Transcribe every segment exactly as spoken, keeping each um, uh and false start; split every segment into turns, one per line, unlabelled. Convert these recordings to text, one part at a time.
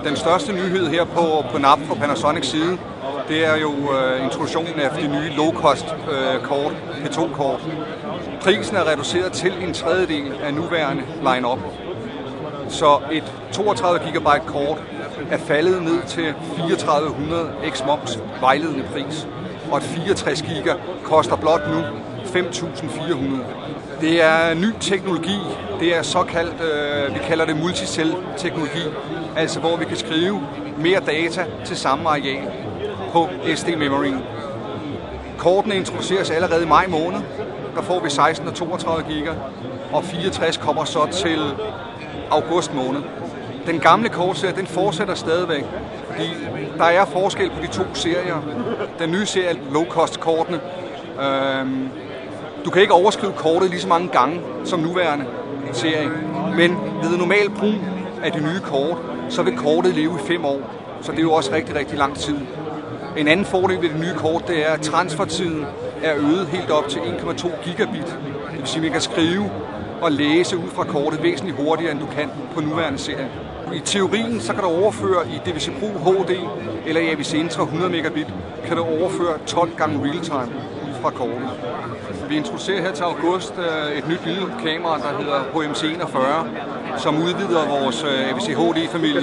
den største nyhed her på, på N A B fra Panasonics side, det er jo øh, introduktionen af de nye low-cost øh, kort, P to kort. Prisen er reduceret til en tredjedel af nuværende line-up. Så et toogtredive gigabyte kort er faldet ned til fireogtredive hundrede ex-moms vejledende pris, og et fireogtres giga koster blot nu fem tusind fire hundrede. Det er ny teknologi, det er såkaldt, øh, vi kalder det multicell-teknologi, altså hvor vi kan skrive mere data til samme areal på S D-memorien. Kortene introduceres allerede i maj måned, der får vi seksten og toogtredive giga, og fireogtres kommer så til august måned. Den gamle kortserie, den fortsætter stadigvæk, fordi der er forskel på de to serier. Den nye serie, low-cost-kortene, øhm, du kan ikke overskride kortet lige så mange gange som nuværende serie, men ved normal brug af de nye kort, så vil kortet leve i fem år, så det er jo også rigtig, rigtig lang tid. En anden fordel ved det nye kort, det er, at transfertiden er øget helt op til en komma to gigabit. Det vil sige, at man kan skrive og læse ud fra kortet væsentligt hurtigere, end du kan på nuværende serie. I teorien så kan du overføre i D V C Pro H D eller i A V C Intra hundrede megabit, kan du overføre tolv gange realtime ud fra kortet. Vi introducerer her til august et nyt lille kamera, der hedder H M C enogfyrre, som udvider vores A V C H D-familie.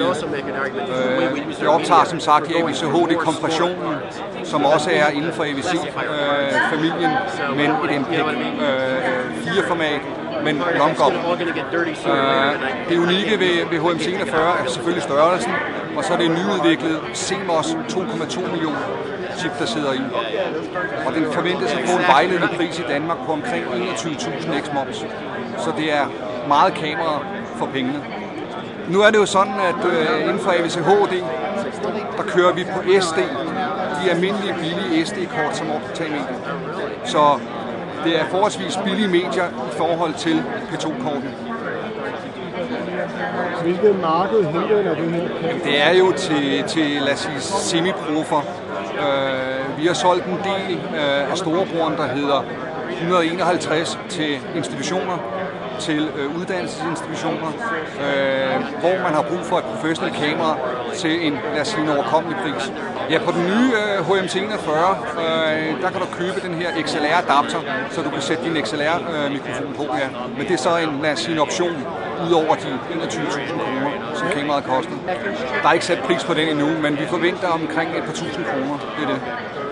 Det optager som sagt i A V C H D-kompressionen, som også er inden for A V C-familien, men et M P fire-format, men long-up. Det unikke ved, ved H M C enogfyrre er selvfølgelig størrelsen, og så er det en nyudviklet C M O S to komma to millioner chip, der sidder i. Og den forventes at få en vejledende pris i Danmark på omkring enogtyve tusind ex-moms. Så det er meget kamera for pengene. Nu er det jo sådan, at øh, inden for A V C H D, der kører vi på S D, de almindelige billige S D-kort som optagemedier. Så det er forholdsvis billige medier i forhold til P to kortene.
Hvilket marked henvender det her?
Det er jo til, til lad os sige, semiprofer. Uh, vi har solgt en del uh, af storebroren, der hedder et hundrede og enoghalvtreds til institutioner, til uh, uddannelsesinstitutioner, uh, hvor man har brug for et professionelt kamera til en, lad os sige, en overkommelig pris. Ja, på den nye uh, H M C enogfyrre, uh, der kan du købe den her X L R-adapter, så du kan sætte din X L R-mikrofon uh, på, ja. Men det er så en, lad os sige, en option udover de enogtyve tusind kroner, som kameraet koster. Der er ikke sat pris på den endnu, men vi forventer omkring et par tusind kroner. Det er det.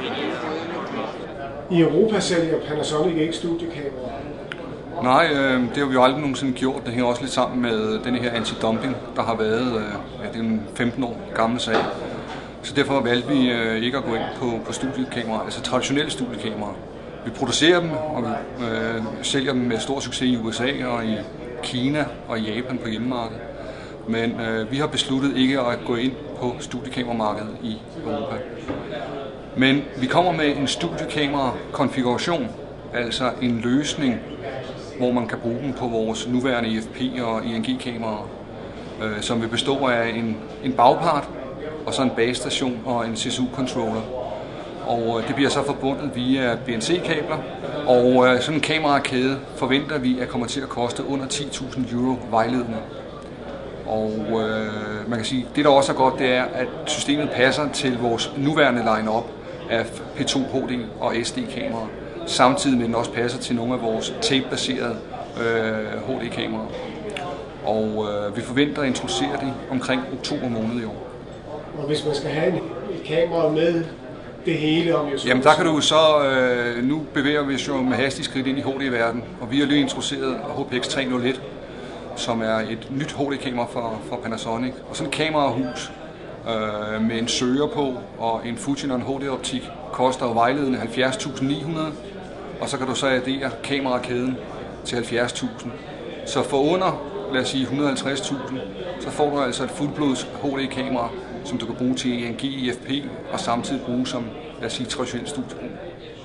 I Europa sælger Panasonic ikke studiekameraer?
Nej, øh, det har vi jo aldrig nogensinde gjort. Det hænger også lidt sammen med den her anti-dumping, der har været øh, ja, det er en femten år gammel sag. Så derfor valgte vi øh, ikke at gå ind på, på studiekameraer, altså traditionelle studiekameraer. Vi producerer dem, og vi øh, sælger dem med stor succes i U S A og i Kina og Japan på hjemmemarkedet. Men øh, vi har besluttet ikke at gå ind på studiekameramarkedet i Europa. Men vi kommer med en studiekamera-konfiguration, altså en løsning, hvor man kan bruge dem på vores nuværende I F P og I N G-kameraer, øh, som vil bestå af en, en bagpart, og så en basestation og en C S U-controller. Og øh, det bliver så forbundet via B N C-kabler, og øh, sådan en kamerakæde forventer vi at kommer til at koste under ti tusind euro vejledende. Og øh, man kan sige, det der også er godt, det er, at systemet passer til vores nuværende line-up af P to H D og S D-kameraer, samtidig med den også passer til nogle af vores tape-baserede øh, H D-kameraer. Og øh, vi forventer at introducere det omkring oktober måned i år.
Og hvis man skal have et kamera med det hele om, så
jamen der kan du så, øh, nu bevæger vi os jo med hastig skridt ind i H D-verden, og vi har lige introduceret H P X tre nul et, som er et nyt H D-kamera fra, fra Panasonic. Og sådan et kamerahus øh, med en søger på og en Fujinon H D-optik koster jo vejledende halvfjerds tusind ni hundrede, og så kan du så addere kamerakæden til halvfjerds tusind. Så for under, lad os sige et hundrede og halvtreds tusind, så får du altså et fuldblods H D-kamera, som du kan bruge til I N G, I F P og samtidig bruge som, lad os sige, traditionel studiebrug.